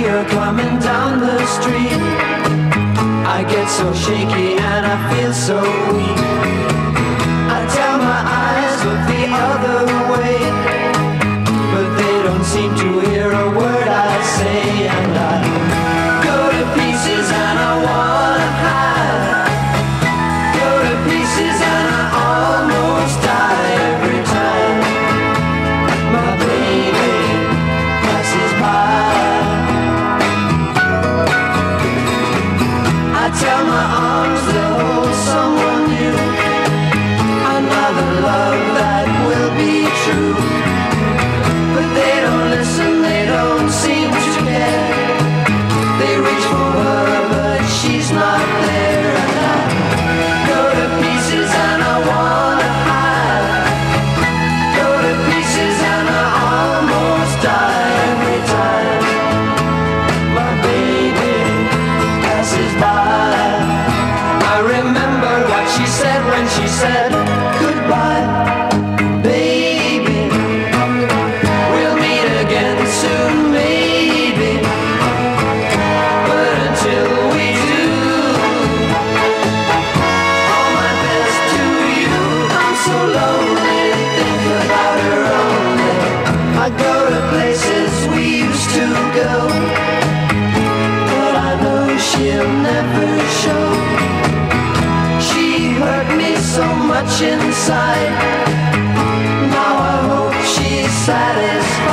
her coming down the street. I get so shaky and I feel so weak. I tell my eyes look the other way, but they don't seem to hear a word I say. And I go to pieces and I wanna hide. Go to pieces and I almost die every time my baby passes by. I tell my arms they'll hold someone new, another love that will be true. But they don't listen, they don't seem to care. They reach for her, but she's not there. And I go to pieces and I wanna hide. Go to pieces and I almost die every time my baby passes by. I remember what she said when she said goodbye. Baby, we'll meet again soon, maybe. But until we do, all my best to you. I'm so lonely, think about her only. I go to places we used to go, but I know she'll never show. She hurt me so much inside. Now I hope she's satisfied.